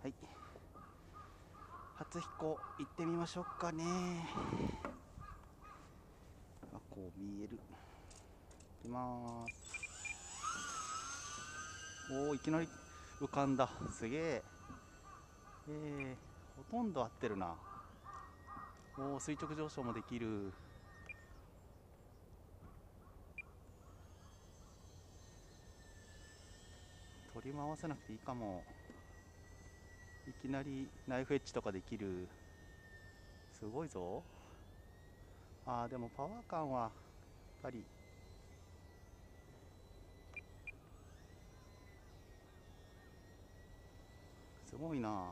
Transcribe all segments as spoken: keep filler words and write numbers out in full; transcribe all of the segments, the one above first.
はい、初飛行行ってみましょうかね。あ、こう見える。行きまーす。おお、いきなり浮かんだ。すげえ。えー、ほとんど合ってるな。おお、垂直上昇もできる。取り回さなくていいかも。いきなりナイフエッジとかできる。すごいぞ。あー、でもパワー感はやっぱりすごいな。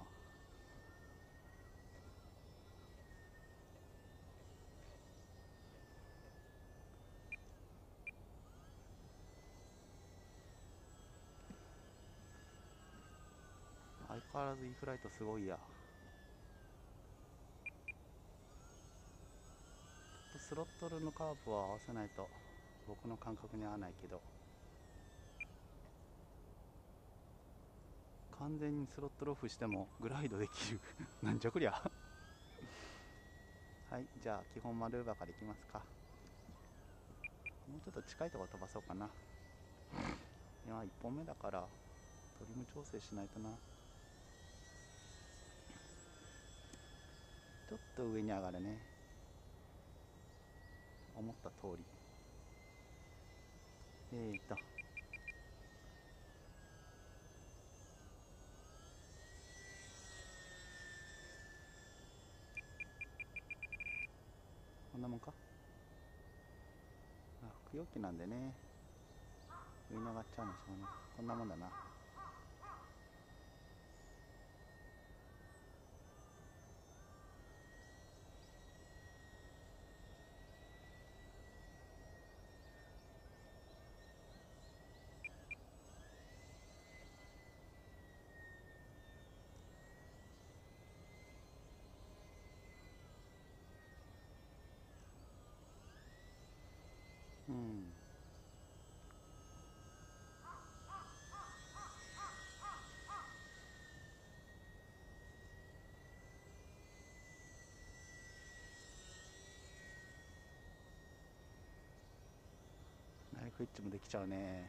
相変わらず E フライトすごいや。スロットルのカーブは合わせないと僕の感覚に合わないけど、完全にスロットルオフしてもグライドできるなんじゃこりゃはい、じゃあ基本マルーバからいきますか。もうちょっと近いところ飛ばそうかな。今いっぽんめだからトリム調整しないとな。ちょっと上に上がるね。思った通り。えーとこんなもんか。あ、服用機なんでね、上に上がっちゃうんでしょうね。こんなもんだな。うん、ナイフエッジもできちゃうね。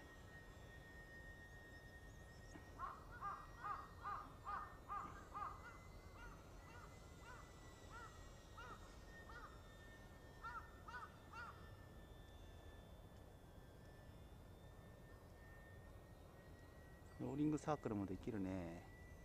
ローリングサークルもできるね。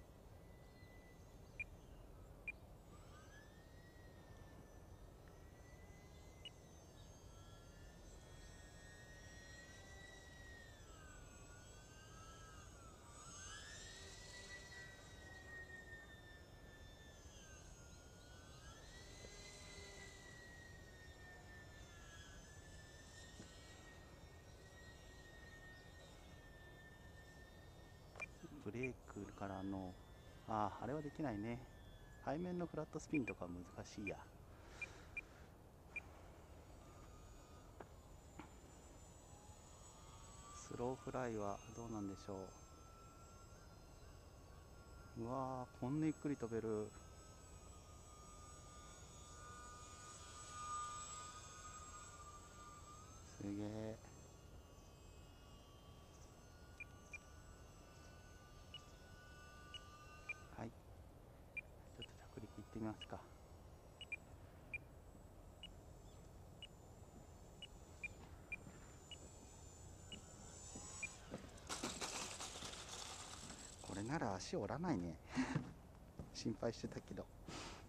ブレークからの、ああ、あれはできないね。背面のフラットスピンとか難しいや。スローフライはどうなんでしょう。うわー、こんなゆっくり飛べる。すげえ。はい、ちょっと着陸いってみますか。これなら足折らないね心配してたけど。